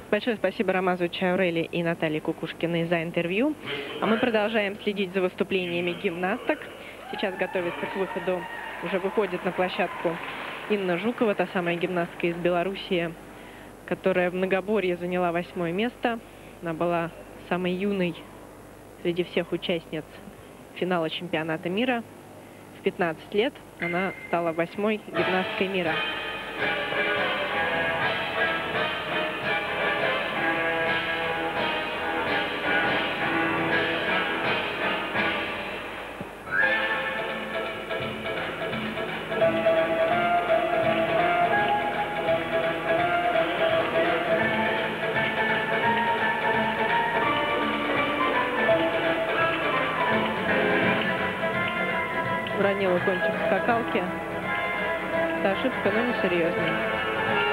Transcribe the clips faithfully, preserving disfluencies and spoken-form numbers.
Большое спасибо Рамазу Чаурели и Наталье Кукушкиной за интервью. А мы продолжаем следить за выступлениями гимнасток. Сейчас готовится к выходу, уже выходит на площадку Инна Жукова, та самая гимнастка из Белоруссии, которая в многоборье заняла восьмое место. Она была самой юной среди всех участниц финала чемпионата мира. В пятнадцать лет она стала восьмой гимнасткой мира. Уронила кончик скакалки. Это ошибка, но не серьезная.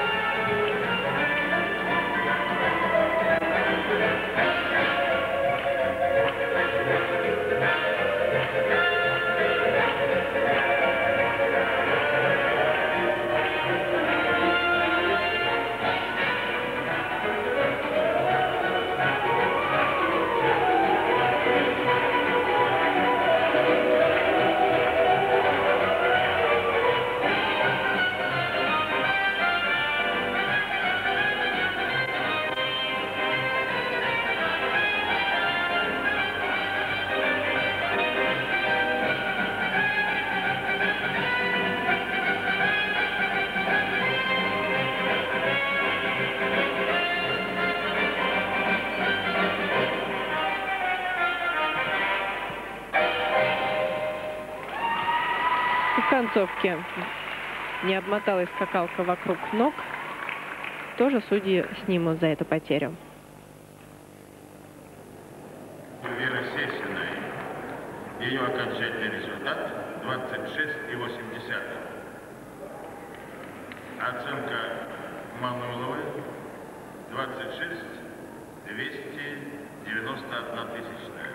В концовке не обмоталась скакалка вокруг ног. Тоже судьи снимут за эту потерю. Вера Сесиной. Ее окончательный результат двадцать шесть и восемь десятых. Оценка Мануиловой двадцать шесть двести девяносто одна тысячная.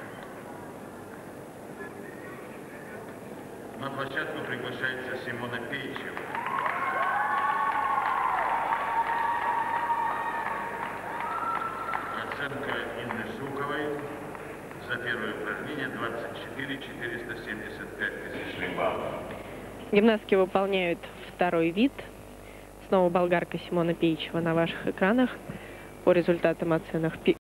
На площадку приглашается Симона Пейчева. Оценка Инны Жуковой за первое упражнение двадцать четыре четыреста семьдесят пять тысяч баллов. Гимнастки выполняют второй вид. Снова болгарка Симона Пейчева на ваших экранах. По результатам оценок